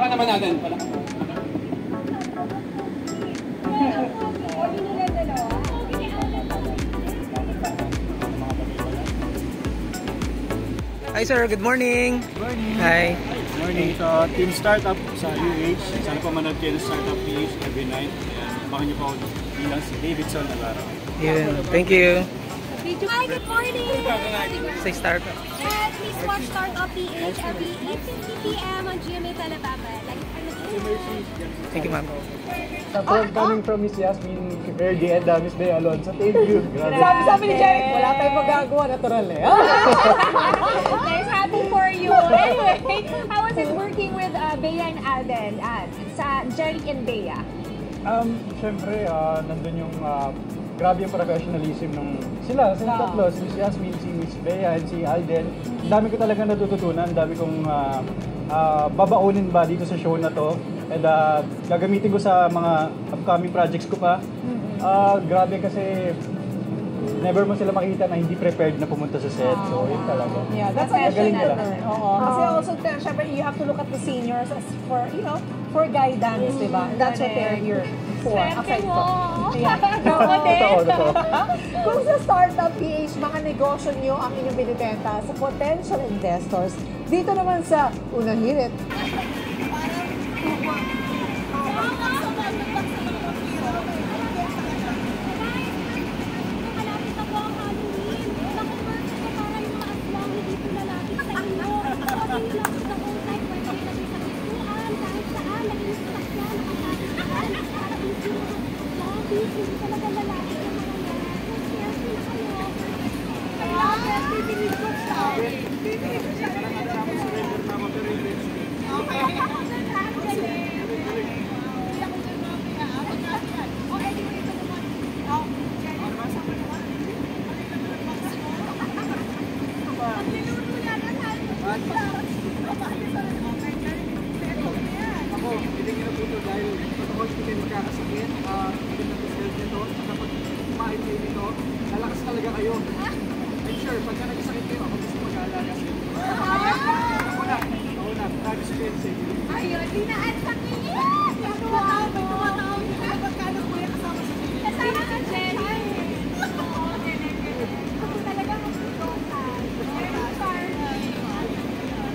Palakpakan naman natin. Hi sir, good morning. Good morning. Hi. Good morning. So, Team Startup sa UH. Sana po manood kayo ng Startup PH every night. Ayan, baka nyo po ako bilang si Davidson Navarro. Yeah, thank you. Hi, good morning! Say Startup. And please watch Startup PH every 8:50 p.m. on GMA Telebaba. Thank you, ma'am. Coming from Miss Yasmin Verdi and Miss Bea Alonso. Thank you. Sabi ni Jeric, wala tayong magagawa, natural eh. Nice, happy for you. Anyway, how was it working with Bea and Alden sa Jeric and Bea? Siyempre, nandun yung grabe yung professionalism nung sila tatlo, si Miss Yasmin, si Miss Bea, and si Alden. Ang dami ko talaga natututunan, ang dami kong babaunin ba dito sa show na to. And gagamitin ko sa mga upcoming projects ko pa. Grabe kasi never mo sila makita na hindi prepared na pumunta sa set. So, yun talaga. Yeah, that's a lesson nila. Kasi also, syempre, you have to look at the seniors as for, you know, for guidance, di ba? That's what they're here for. Aside from. Totoo. Kung sa Startup PH, mga negosyo niyo ang inyong binibenta sa potential investors, dito naman sa Unang Hirit. Ayun, dinaan sa kilit! Kasama ka, Jenny! Ako talaga magsusukan.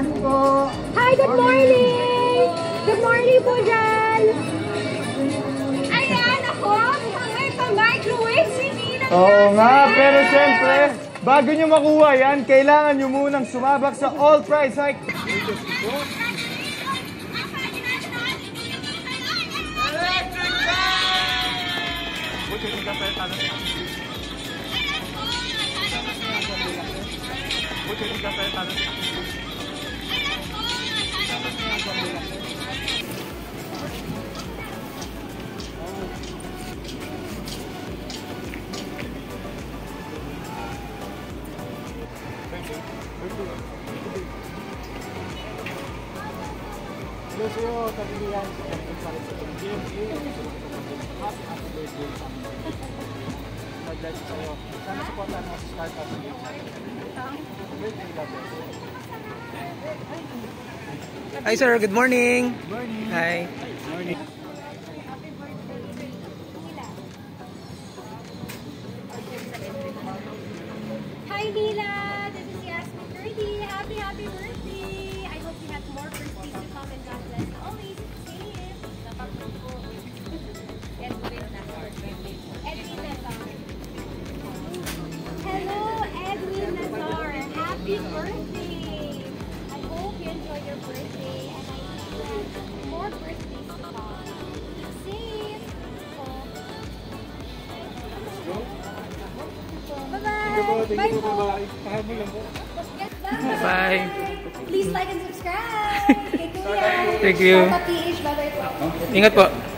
morning po. Hi, good morning! Good morning po dyan! Ayan ako! May pa-microwave si Nina! Oo nga, pero syempre, bago nyo makuha yan, kailangan nyo munang sumabak sa all price hike. Hello sa'yo, kabilihan sa Captain Paris sa GMA. Happy birthday sa amin. Nag-bless sa'yo. Sana supportan mo sa startup. Birthday, God bless. Hi sir, good morning. Good morning. Hi. Good morning. Hi, Nila! This is Yasmin Curdy. Happy birthday! I hope you have more birthdays to come and God bless you always. Safe! Edwin Nazar. Hello, Edwin Nazar. Happy birthday! I hope you enjoy your birthday and I wish you have more birthdays to come. Keep safe! Bye-bye! Bye po! Bye. Please like and subscribe! Kay Kuya! Thank you. Startup PH, bye-bye po! Ingat po.